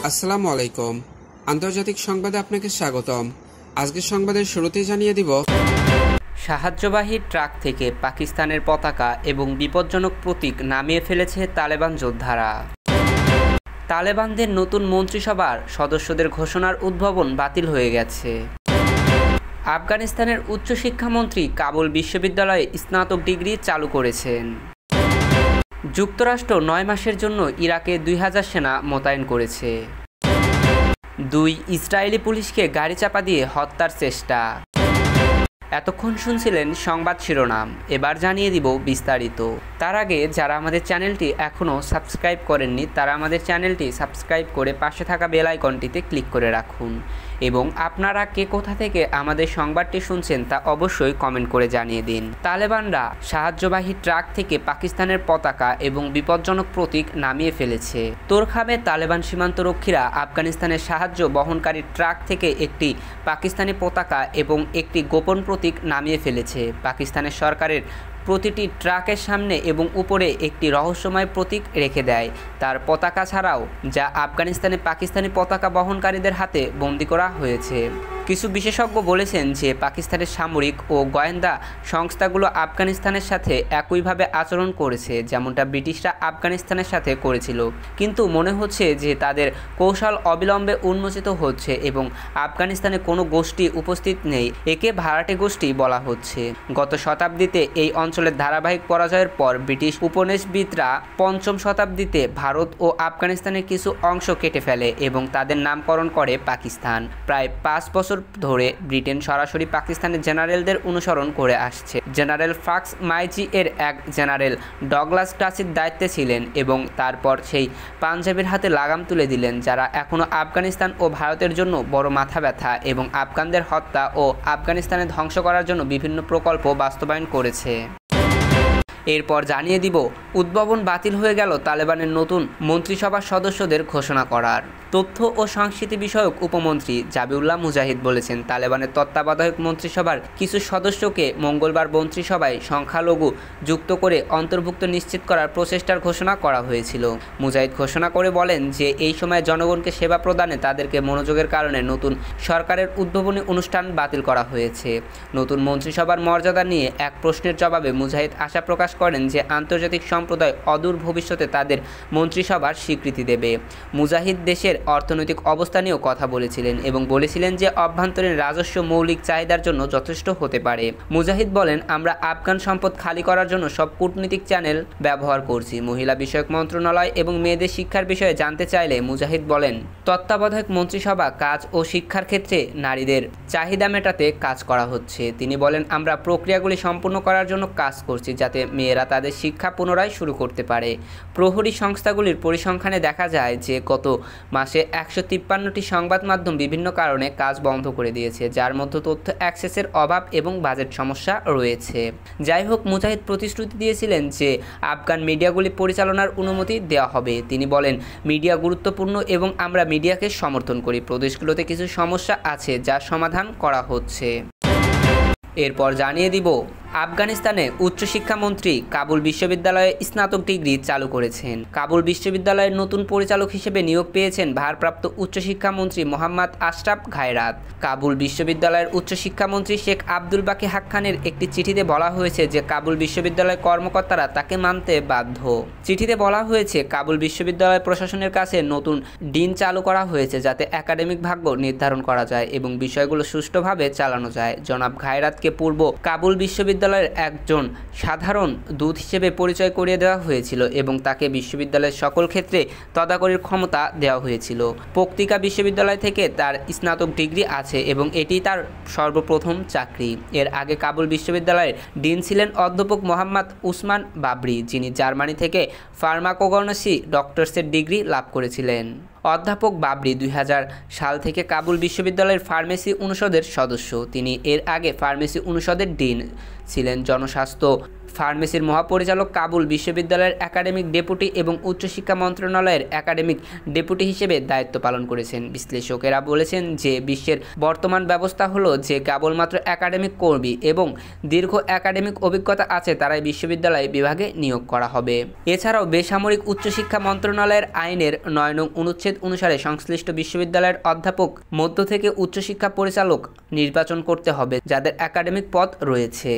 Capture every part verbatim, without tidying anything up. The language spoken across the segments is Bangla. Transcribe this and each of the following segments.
আসসালামু আলাইকুম। আন্তর্জাতিক সংবাদে আপনাকে স্বাগতম। আজকের সংবাদের শুরুতেই জানিয়ে দিব, সাহায্যবাহী ট্রাক থেকে পাকিস্তানের পতাকা এবং বিপজ্জনক প্রতীক নামিয়ে ফেলেছে তালেবান যোদ্ধারা। তালেবানদের নতুন মন্ত্রিসভার সদস্যদের ঘোষণার উদ্ভাবন বাতিল হয়ে গেছে। আফগানিস্তানের উচ্চশিক্ষামন্ত্রী কাবুল বিশ্ববিদ্যালয়ে স্নাতক ডিগ্রি চালু করেছেন। যুক্তরাষ্ট্র নয় মাসের জন্য ইরাকে দুই হাজার সেনা মোতায়েন করেছে। দুই ইসরায়েলি পুলিশকে গাড়ি চাপা দিয়ে হত্যার চেষ্টা। এতক্ষণ শুনছিলেন সংবাদ শিরোনাম, এবার জানিয়ে দিব বিস্তারিত। তার আগে যারা আমাদের চ্যানেলটি এখনও সাবস্ক্রাইব করেননি তারা আমাদের চ্যানেলটি সাবস্ক্রাইব করে পাশে থাকা বেল আইকনটিতে ক্লিক করে রাখুন এবং আপনারা কে কোথা থেকে আমাদের সংবাদটি শুনছেন তা অবশ্যই কমেন্ট করে জানিয়ে দিন। তালেবানরা সাহায্যবাহী ট্রাক থেকে পাকিস্তানের পতাকা এবং বিপজ্জনক প্রতীক নামিয়ে ফেলেছে। তোরখামে তালেবান সীমান্তরক্ষীরা আফগানিস্তানের সাহায্য বহনকারী ট্রাক থেকে একটি পাকিস্তানি পতাকা এবং একটি গোপন প্রতীক নামিয়ে ফেলেছে। পাকিস্তানের সরকারের প্রতিটি ট্রাকের সামনে এবং উপরে একটি রহস্যময় প্রতীক রেখে দেয় তার পতাকা ছাড়াও, যা আফগানিস্তানে পাকিস্তানি পতাকা বহনকারীদের হাতে বন্দী করা হয়েছে। কিছু বিশেষজ্ঞ বলেছেন যে পাকিস্তানের সামরিক ও গোয়েন্দা সংস্থাগুলো আফগানিস্তানের সাথে একইভাবে আচরণ করেছে যেমনটা ব্রিটিশরা আফগানিস্তানের সাথে করেছিল, কিন্তু মনে হচ্ছে যে তাদের কৌশল অবিলম্বে উন্মোচিত হচ্ছে এবং আফগানিস্তানে কোনো গোষ্ঠী উপস্থিত নেই। একে ভাড়াটে গোষ্ঠী বলা হচ্ছে। গত শতাব্দীতে এই অঞ্চলের ধারাবাহিক পরাজয়ের পর ব্রিটিশ উপনিবেশবিদরা পঞ্চম শতাব্দীতে ভারত ও আফগানিস্তানের কিছু অংশ কেটে ফেলে এবং তাদের নামকরণ করে পাকিস্তান। প্রায় পাঁচ বছর ধরে ব্রিটেন সরাসরি পাকিস্তানের জেনারেলদের অনুসরণ করে আসছে। জেনারেল ফাক্স মাইজি এর এক জেনারেল ডগলাস টাচির দায়িত্বে ছিলেন এবং তারপর সেই পাঞ্জাবের হাতে লাগাম তুলে দিলেন, যারা এখনও আফগানিস্তান ও ভারতের জন্য বড় মাথা ব্যথা এবং আফগানদের হত্যা ও আফগানিস্তানে ধ্বংস করার জন্য বিভিন্ন প্রকল্প বাস্তবায়ন করেছে। এরপর জানিয়ে দিব, উদ্ভাবন বাতিল হয়ে গেল তালেবানের নতুন মন্ত্রিসভার সদস্যদের ঘোষণা করার। তথ্য ও সংস্কৃতি বিষয়ক উপমন্ত্রী জাবিউল্লাহ মুজাহিদ বলেছেন, তালেবানের তত্ত্বাবধায়ক মন্ত্রিসভার কিছু সদস্যকে মঙ্গলবার মন্ত্রিসভায় সংখ্যালঘু যুক্ত করে অন্তর্ভুক্ত নিশ্চিত করার প্রচেষ্টার ঘোষণা করা হয়েছিল। মুজাহিদ ঘোষণা করে বলেন যে এই সময় জনগণকে সেবা প্রদানে তাদেরকে মনোযোগের কারণে নতুন সরকারের উদ্ভাবনী অনুষ্ঠান বাতিল করা হয়েছে। নতুন মন্ত্রিসভার মর্যাদা নিয়ে এক প্রশ্নের জবাবে মুজাহিদ আশা প্রকাশ করেন যে আন্তর্জাতিক সম্প্রদায় অদূর ভবিষ্যতে তাদের মন্ত্রিসভার স্বীকৃতি দেবে। মুজাহিদ দেশের অর্থনৈতিক অবস্থা নিয়েও কথা বলেছিলেন এবং বলেছিলেন যে অভ্যন্তরীণ রাজস্ব মৌলিক চাহিদার জন্য যথেষ্ট হতে পারে। মুজাহিদ বলেন, আমরা আফগান সম্পদ খালি করার জন্য সব কূটনৈতিক চ্যানেল ব্যবহার করছি। মহিলা বিষয়ক মন্ত্রণালয় এবং মেয়েদের শিক্ষার বিষয়ে জানতে চাইলে মুজাহিদ বলেন, তত্ত্বাবধায়ক মন্ত্রিসভা কাজ ও শিক্ষার ক্ষেত্রে নারীদের চাহিদা মেটাতে কাজ করা হচ্ছে। তিনি বলেন, আমরা প্রক্রিয়াগুলি সম্পূর্ণ করার জন্য কাজ করছি যাতে মেয়েরা তাদের শিক্ষা পুনরায় শুরু করতে পারে। প্রহরী সংস্থাগুলির পরিসংখ্যানে দেখা যায় যে গত মাসে একশো তিপ্পান্নটি সংবাদ মাধ্যম বিভিন্ন কারণে কাজ বন্ধ করে দিয়েছে, যার মধ্যে তথ্য অ্যাক্সেসের অভাব এবং বাজেট সমস্যা রয়েছে। যাই হোক, মুজাহিদ প্রতিশ্রুতি দিয়েছিলেন যে আফগান মিডিয়াগুলি পরিচালনার অনুমতি দেওয়া হবে। তিনি বলেন, মিডিয়া গুরুত্বপূর্ণ এবং আমরা মিডিয়াকে সমর্থন করি। প্রদেশগুলোতে কিছু সমস্যা আছে যা সমাধান করা হচ্ছে। এরপর জানিয়ে দিব, আফগানিস্তানে উচ্চশিক্ষামন্ত্রী কাবুল বিশ্ববিদ্যালয়ে স্নাতক ডিগ্রি চালু করেছেন। কাবুল বিশ্ববিদ্যালয়ের নতুন পরিচালক হিসেবে নিয়োগ পেয়েছেন ভারপ্রাপ্ত উচ্চশিক্ষামন্ত্রী মোহাম্মদ আশরাফ ঘায়রাত। কাবুল বিশ্ববিদ্যালয়ের উচ্চশিক্ষামন্ত্রী শেখ আব্দুল বাকি হাক্কানের একটি চিঠিতে বলা হয়েছে যে কাবুল বিশ্ববিদ্যালয়ের কর্মকর্তারা তাকে মানতে বাধ্য। চিঠিতে বলা হয়েছে, কাবুল বিশ্ববিদ্যালয় প্রশাসনের কাছে নতুন ডিন চালু করা হয়েছে যাতে একাডেমিক ভাগ্য নির্ধারণ করা যায় এবং বিষয়গুলো সুষ্ঠুভাবে চালানো যায়। জনাব ঘায়রাতকে পূর্ব কাবুল বিশ্ববিদ্যালয় বিশ্ববিদ্যালয়ের একজন সাধারণ দূত হিসেবে পরিচয় করিয়ে দেওয়া হয়েছিল এবং তাকে বিশ্ববিদ্যালয়ের সকল ক্ষেত্রে তদাকরির ক্ষমতা দেওয়া হয়েছিল। পক্তিকা বিশ্ববিদ্যালয় থেকে তার স্নাতক ডিগ্রি আছে এবং এটি তার সর্বপ্রথম চাকরি। এর আগে কাবুল বিশ্ববিদ্যালয়ের ডিন ছিলেন অধ্যাপক মোহাম্মদ উসমান বাবরি, যিনি জার্মানি থেকে ফার্মাকোগনোসি ডক্টরসের ডিগ্রি লাভ করেছিলেন। অধ্যাপক বাবরি দুই হাজার সাল থেকে কাবুল বিশ্ববিদ্যালয়ের ফার্মেসি অনুষদের সদস্য। তিনি এর আগে ফার্মেসি অনুষদের ডিন ছিলেন। জনস্বাস্থ্য ফার্মেসির মহাপরিচালক কাবুল বিশ্ববিদ্যালয়ের একাডেমিক ডেপুটি এবং উচ্চশিক্ষা মন্ত্রণালয়ের একাডেমিক ডেপুটি হিসেবে দায়িত্ব পালন করেছেন। বিশ্লেষকেরা বলেছেন যে বিশ্বের বর্তমান ব্যবস্থা হলো যে কেবলমাত্র একাডেমিক কর্মী এবং দীর্ঘ একাডেমিক অভিজ্ঞতা আছে তারাই বিশ্ববিদ্যালয় বিভাগে নিয়োগ করা হবে। এছাড়াও বেসামরিক উচ্চশিক্ষা মন্ত্রণালয়ের আইনের নয় নং অনুচ্ছেদ অনুসারে সংশ্লিষ্ট বিশ্ববিদ্যালয়ের অধ্যাপক মধ্য থেকে উচ্চশিক্ষা পরিচালক নির্বাচন করতে হবে যাদের একাডেমিক পদ রয়েছে।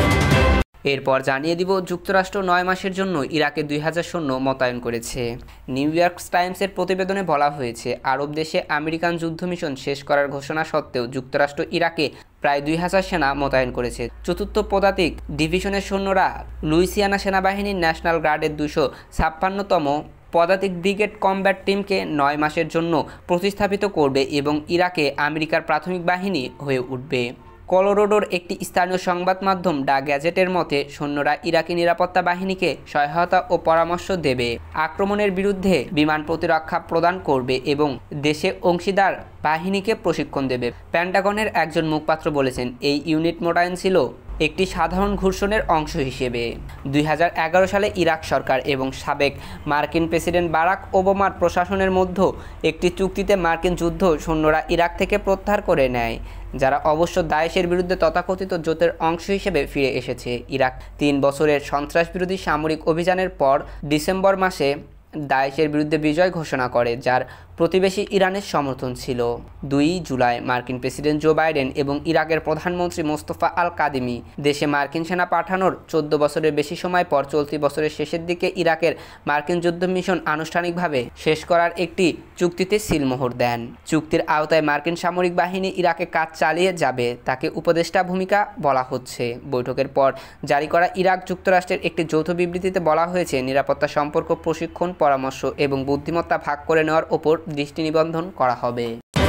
এরপর জানিয়ে দিব যুক্তরাষ্ট্র নয় মাসের জন্য ইরাকে দুই হাজার সৈন্য মোতায়েন করেছে। নিউ ইয়র্ক টাইমসের প্রতিবেদনে বলা হয়েছে আরব দেশে আমেরিকান যুদ্ধ মিশন শেষ করার ঘোষণা সত্ত্বেও যুক্তরাষ্ট্র ইরাকে প্রায় দুই হাজার সেনা মোতায়েন করেছে। চতুর্থ পদাতিক ডিভিশনের সৈন্যরা লুইসিয়ানা সেনাবাহিনীর ন্যাশনাল গার্ডের দুশো ছাপ্পান্নতম পদাতিক ব্রিগেড কমব্যাট টিমকে নয় মাসের জন্য প্রতিস্থাপিত করবে এবং ইরাকে আমেরিকার প্রাথমিক বাহিনী হয়ে উঠবে। কলোরাডোর একটি স্থানীয় সংবাদ মাধ্যম দ্য গ্যাজেটের মতে সৈন্যরা ইরাকি নিরাপত্তা বাহিনীকে সহায়তা ও পরামর্শ দেবে, আক্রমণের বিরুদ্ধে বিমান প্রতিরক্ষা প্রদান করবে এবং দেশে অংশীদার বাহিনীকে প্রশিক্ষণ দেবে। পেন্টাগনের একজন মুখপাত্র বলেছেন এই ইউনিট মোতায়েন ছিল একটি সাধারণ ঘোষণার অংশ হিসেবে। দুই হাজার এগারো সালে ইরাক সরকার এবং সাবেক মার্কিন প্রেসিডেন্ট বারাক ওবামার প্রশাসনের মধ্যে একটি চুক্তিতে মার্কিন যুদ্ধ সৈন্যরা ইরাক থেকে প্রত্যাহার করে নেয়, যারা অবশ্য দায়েশের বিরুদ্ধে তথাকথিত জোটের অংশ হিসেবে ফিরে এসেছে। ইরাক তিন বছরের সন্ত্রাসবিরোধী সামরিক অভিযানের পর ডিসেম্বর মাসে দায়েশের বিরুদ্ধে বিজয় ঘোষণা করে, যার প্রতিবেশী ইরানের সমর্থন ছিল। দুই জুলাই মার্কিন প্রেসিডেন্ট জো বাইডেন এবং ইরাকের প্রধানমন্ত্রী মোস্তফা আল কাদিমি দেশে মার্কিন সেনা পাঠানোর চোদ্দ বছরের বেশি সময় পর চলতি বছরের শেষের দিকে ইরাকের মার্কিন যুদ্ধ মিশন আনুষ্ঠানিকভাবে শেষ করার একটি চুক্তিতে সিলমোহর দেন। চুক্তির আওতায় মার্কিন সামরিক বাহিনী ইরাকে কাজ চালিয়ে যাবে, তাকে উপদেষ্টা ভূমিকা বলা হচ্ছে। বৈঠকের পর জারি করা ইরাক যুক্তরাষ্ট্রের একটি যৌথ বিবৃতিতে বলা হয়েছে নিরাপত্তা সম্পর্ক, প্রশিক্ষণ, পরামর্শ এবং বুদ্ধিমত্তা ভাগ করে নেওয়ার ওপর দৃষ্টি নিবন্ধন করা হবে।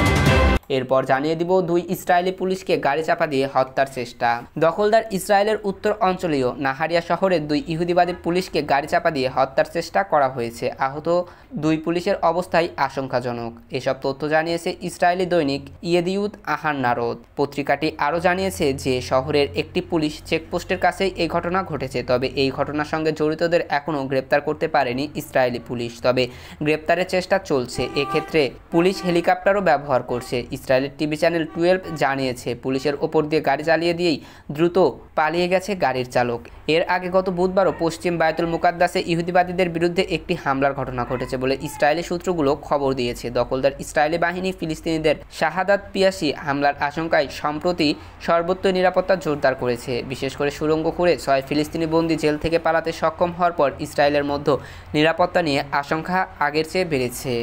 এরপর জানিয়ে দিব দুই ইসরায়েলি পুলিশকে গাড়ি চাপা দিয়ে হত্যার চেষ্টা। দখলদার ইসরায়েলের উত্তর অঞ্চলীয় নাহারিয়া শহরের দুই ইহুদিবাদী পুলিশকে গাড়ি চাপা দিয়ে হত্যার চেষ্টা করা হয়েছে। আহত দুই পুলিশের অবস্থাই আশঙ্কাজনক। এসব তথ্য জানিয়েছে ইসরায়েলি দৈনিক ইয়েদিউত আহার নারদ। পত্রিকাটি আরও জানিয়েছে যে শহরের একটি পুলিশ চেকপোস্টের কাছেই এই ঘটনা ঘটেছে, তবে এই ঘটনার সঙ্গে জড়িতদের এখনও গ্রেপ্তার করতে পারেনি ইসরায়েলি পুলিশ, তবে গ্রেপ্তারের চেষ্টা চলছে। এক্ষেত্রে পুলিশ হেলিকপ্টারও ব্যবহার করছে। ইসরায়েলের টিভি চ্যানেল টুয়েলভ জানিয়েছে পুলিশের ওপর দিয়ে গাড়ি চালিয়ে দিয়েই দ্রুত পালিয়ে গেছে গাড়ির চালক। এর আগে গত বুধবারও পশ্চিম বায়তুল মুকাদ্দাসে ইহুদিবাদীদের বিরুদ্ধে একটি হামলার ঘটনা ঘটেছে বলে ইসরায়েলি সূত্রগুলো খবর দিয়েছে। দখলদার ইসরায়েলি বাহিনী ফিলিস্তিনিদের শাহাদাত পিয়াসী হামলার আশঙ্কায় সম্প্রতি সর্বত্র নিরাপত্তা জোরদার করেছে। বিশেষ করে সুড়ঙ্গ খুঁড়ে ছয় ফিলিস্তিনি বন্দী জেল থেকে পালাতে সক্ষম হওয়ার পর ইসরায়েলের মধ্যে নিরাপত্তা নিয়ে আশঙ্কা আগের চেয়ে বেড়েছে।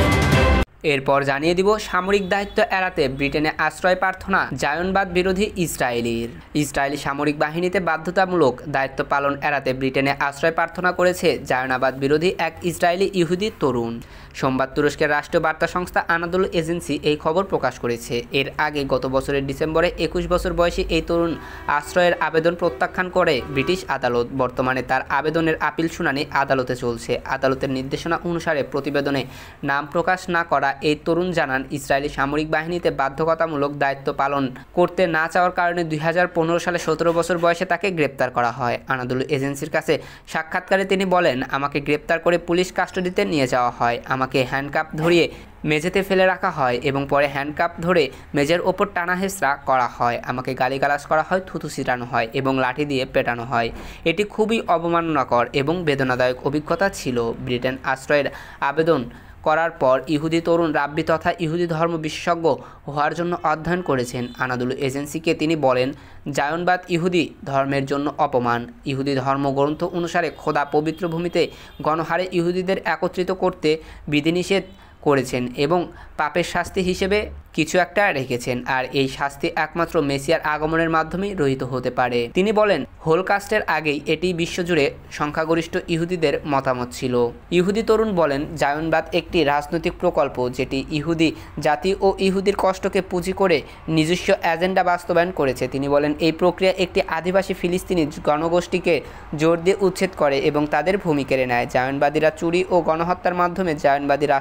এরপর জানিয়ে দিব সামরিক দায়িত্ব এড়াতে ব্রিটেনে আশ্রয় প্রার্থনা জায়নবাদ বিরোধী ইসরায়েলির। ইসরায়েলি সামরিক বাহিনীতে বাধ্যতামূলক দায়িত্ব পালন এড়াতে ব্রিটেনে আশ্রয় প্রার্থনা করেছে জায়নবাদ বিরোধী এক ইসরায়েলি ইহুদি তরুণ। সোমবার তুরস্কের রাষ্ট্রীয় বার্তা সংস্থা আনাদোলু এজেন্সি এই খবর প্রকাশ করেছে। এর আগে গত বছরের ডিসেম্বরে একুশ বছর বয়সী এই তরুণ আশ্রয়ের আবেদন প্রত্যাখ্যান করে ব্রিটিশ আদালত। বর্তমানে তার আবেদনের আপিল শুনানি আদালতে চলছে। আদালতের নির্দেশনা অনুসারে প্রতিবেদনে নাম প্রকাশ না করা এই তরুণ জানান ইসরায়েলি সামরিক বাহিনীতে বাধ্যতামূলক দায়িত্ব পালন করতে না চাওয়ার কারণে দুই হাজার পনেরো সালে সতেরো বছর বয়সে তাকে গ্রেপ্তার করা হয়। আনাদোলু এজেন্সির কাছে সাক্ষাৎকারে তিনি বলেন, আমাকে গ্রেপ্তার করে পুলিশ কাস্টডিতে নিয়ে যাওয়া হয়, আমাকে হ্যান্ডকাপ ধরিয়ে মেঝেতে ফেলে রাখা হয় এবং পরে হ্যান্ডকাপ ধরে মেঝের ওপর টানা হেঁচড়া করা হয়, আমাকে গালিগালাজ করা হয়, থুথু ছিটানো হয় এবং লাঠি দিয়ে পেটানো হয়। এটি খুবই অবমাননাকর এবং বেদনাদায়ক অভিজ্ঞতা ছিল। ব্রিটেন আশ্রয়ের আবেদন করার পর ইহুদি তরুণ রাব্বি তথা ইহুদি ধর্ম বিশেষজ্ঞ হওয়ার জন্য অধ্যয়ন করেছেন। আনাদোলু এজেন্সিকে তিনি বলেন, জায়নবাদ ইহুদি ধর্মের জন্য অপমান। ইহুদি ধর্মগ্রন্থ অনুসারে খোদা পবিত্র ভূমিতে গণহারে ইহুদিদের একত্রিত করতে বিধিনিষেধ করেছেন এবং পাপের শাস্তি হিসেবে কিছু একটা রেখেছেন, আর এই শাস্তি একমাত্র মেসিয়ার আগমনের মাধ্যমেই রহিত হতে পারে। তিনি বলেন, হোলকাস্টের আগেই এটি বিশ্বজুড়ে সংখ্যাগরিষ্ঠ ইহুদিদের মতামত ছিল। ইহুদি তরুণ বলেন, জায়নবাদ একটি রাজনৈতিক প্রকল্প যেটি ইহুদি জাতি ও ইহুদির কষ্টকে পুঁজি করে নিজস্ব এজেন্ডা বাস্তবায়ন করেছে। তিনি বলেন, এই প্রক্রিয়া একটি আদিবাসী ফিলিস্তিনি জনগোষ্ঠীকে জোর দিয়ে উচ্ছেদ করে এবং তাদের ভূমি কেড়ে নেয়। জায়নবাদীরা চুরি ও গণহত্যার মাধ্যমে জায়নবাদী রাষ্ট্র তৈরি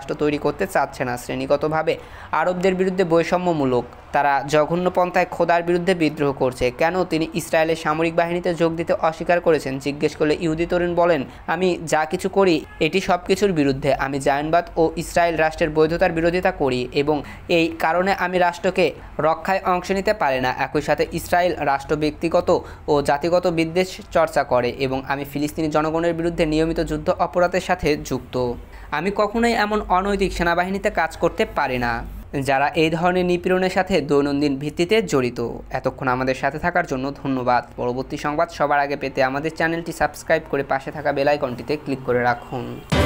করতে চাচ্ছে না। শ্রেণীগতভাবে আরবদের বিরুদ্ধে বৈষম্যমূলক, তারা জঘন্য পন্থায় খোদার বিরুদ্ধে বিদ্রোহ করছে। কেন তিনি ইসরায়েলের সামরিক বাহিনীতে যোগ দিতে অস্বীকার করেছেন জিজ্ঞেস করলে ইহুদি তরুণ বলেন, আমি যা কিছু করি এটি সব কিছুর বিরুদ্ধে। আমি জায়নবাদ ও ইসরায়েল রাষ্ট্রের বৈধতার বিরোধিতা করি এবং এই কারণে আমি রাষ্ট্রকে রক্ষায় অংশ নিতে পারি না। একই সাথে ইসরায়েল রাষ্ট্র ব্যক্তিগত ও জাতিগত বিদ্বেষ চর্চা করে এবং আমি ফিলিস্তিনি জনগণের বিরুদ্ধে নিয়মিত যুদ্ধ অপরাধের সাথে যুক্ত। আমি কখনোই এমন অনৈতিক সেনাবাহিনীতে কাজ করতে পারি না যারা এই ধরনের নিপীড়নের সাথে দৈনন্দিন ভিত্তিতে জড়িত। এতক্ষণ আমাদের সাথে থাকার জন্য ধন্যবাদ। পরবর্তী সংবাদ সবার আগে পেতে আমাদের চ্যানেলটি সাবস্ক্রাইব করে পাশে থাকা বেল আইকনটিতে ক্লিক করে রাখুন।